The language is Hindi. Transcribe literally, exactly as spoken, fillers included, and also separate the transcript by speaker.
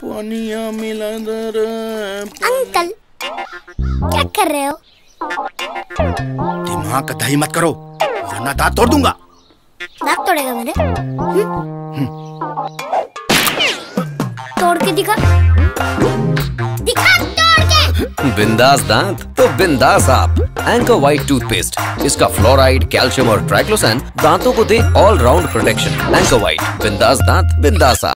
Speaker 1: पानिया मिला दर।
Speaker 2: अंकल क्या कर रहे हो?
Speaker 1: दिमाग का दही मत करो वरना दांत तोड़ दूंगा।
Speaker 2: दांत तोड़ेगा मेरे? तोड़ के दिखा, दिखा तोड़ के।
Speaker 3: बिंदास दांत तो बिंदास आप। एंकर व्हाइट टूथपेस्ट, इसका फ्लोराइड, कैल्शियम और ट्राइक्लोसान दांतों को दे all round protection. Anchor white, बिंदास दांत बिंदास आप।